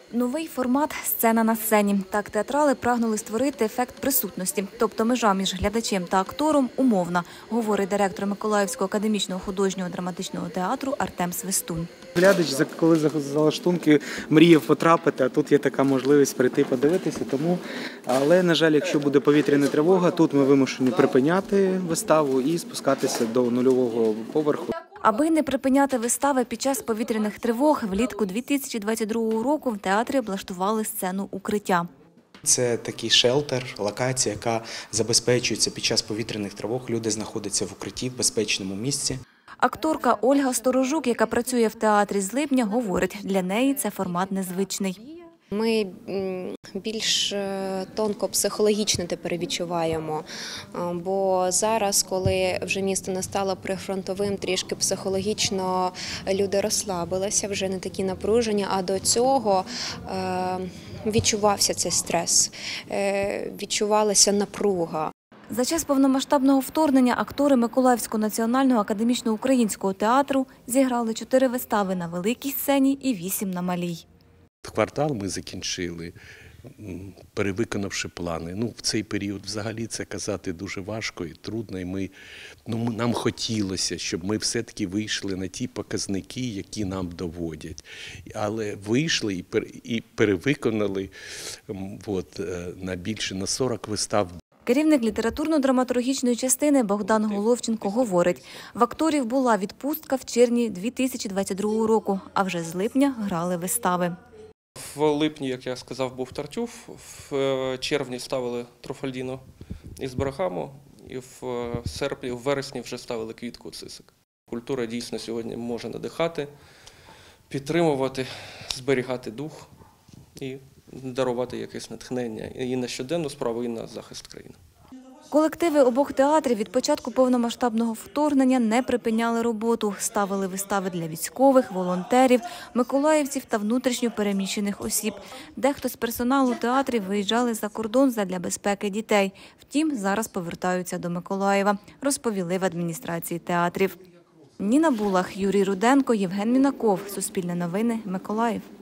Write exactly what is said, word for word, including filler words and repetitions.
Новий формат «Сцена на сцені». Так театрали прагнули створити ефект присутності. Тобто межа між глядачем та актором умовна, говорить директор Миколаївського академічного художнього драматичного театру Артем Свистун. Глядач, коли за лаштунки мріяв потрапити, а тут є така можливість прийти подивитися. Тому, але, на жаль, якщо буде повітряна тривога, тут ми вимушені припиняти виставу і спускатися до нульового поверху. Аби не припиняти вистави під час повітряних тривог, влітку дві тисячі двадцять другого року в театрі облаштували сцену укриття. Це такий шелтер, локація, яка забезпечується під час повітряних тривог. Люди знаходяться в укритті, в безпечному місці. Акторка Ольга Сторожук, яка працює в театрі з липня, говорить, для неї це формат незвичний. Ми більш тонко психологічно тепер відчуваємо, бо зараз, коли вже місто не стало прифронтовим, трішки психологічно люди розслабилися, вже не такі напружені, а до цього відчувався цей стрес, відчувалася напруга. За час повномасштабного вторгнення актори Миколаївського національного академічного українського театру зіграли чотири вистави на великій сцені і вісім на малій. Квартал ми закінчили, перевиконавши плани. Ну, в цей період взагалі це казати дуже важко і трудно. І ми, ну, нам хотілося, щоб ми все-таки вийшли на ті показники, які нам доводять. Але вийшли і, пер, і перевиконали от, на більше на сорок вистав. Керівник літературно-драматургічної частини Богдан Головченко говорить, в акторів була відпустка в червні дві тисячі двадцять другого року, а вже з липня грали вистави. В липні, як я сказав, був Тартюф, в червні ставили Труфальдіно із Барахаму, і в серпні, в вересні вже ставили Квітку Цисик. Культура дійсно сьогодні може надихати, підтримувати, зберігати дух і дарувати якесь натхнення і на щоденну справу, і на захист країни. Колективи обох театрів від початку повномасштабного вторгнення не припиняли роботу. Ставили вистави для військових, волонтерів, миколаївців та внутрішньо переміщених осіб. Дехто з персоналу театрів виїжджали за кордон задля безпеки дітей. Втім, зараз повертаються до Миколаєва, розповіли в адміністрації театрів. Ніна Булах, Юрій Руденко, Євген Мінаков. Суспільне новини, Миколаїв.